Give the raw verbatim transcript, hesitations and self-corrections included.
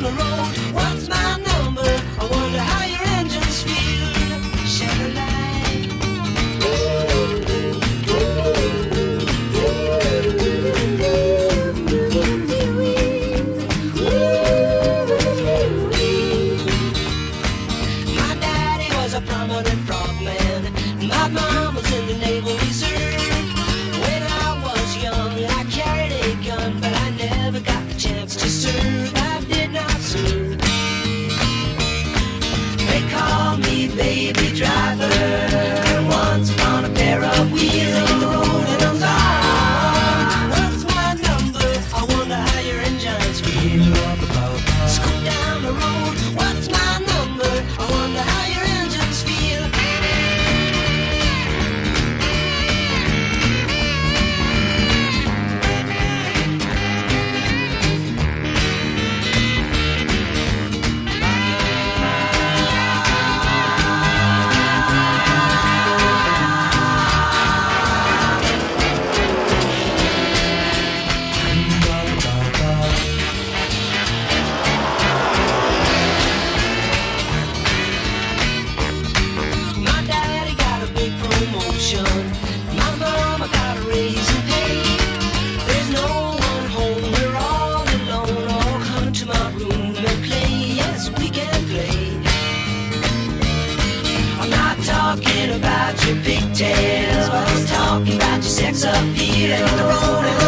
down the road. What's my number? I wonder how your engines feel. Shed a light. My daddy was a prominent frogman. My mom was in the Naval Reserve. When I was young, I carried a gun, but I never got the chance to serve. I did not serve. They call me baby driver. And once upon a pair of wheels on the road and I'm gone. What's my number? I wonder how your engines feel. Scoot down the road. What's my number? I wonder how your engines feel. My mama got a raise in pay. There's no one home, we're all alone. All come to my room and play. Yes, we can play. I'm not talking about your pigtails, but I'm talking about your sex appeal and the road.